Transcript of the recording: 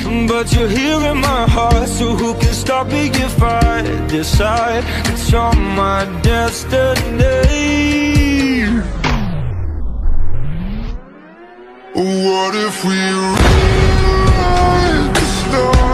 but you're here in my heart. So who can stop me if I decide that you're my destiny? What if we rewrite the stars?